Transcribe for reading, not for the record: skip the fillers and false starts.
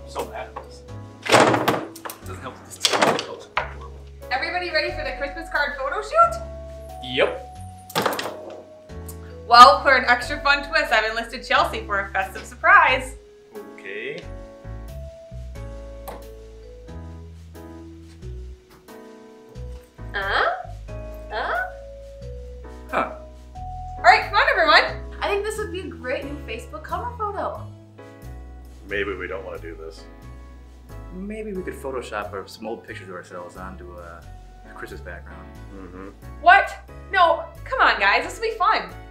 so mad at this. Doesn't help with this. Everybody ready for the Christmas card photo shoot? Yep. Well, for an extra fun twist, I've enlisted Chelsea for a festive surprise. Okay. Huh. Alright, come on everyone. I think this would be a great new Facebook cover photo. Maybe we don't want to do this. Maybe we could Photoshop some old pictures of ourselves onto a Christmas background. What? No, come on guys, this will be fun.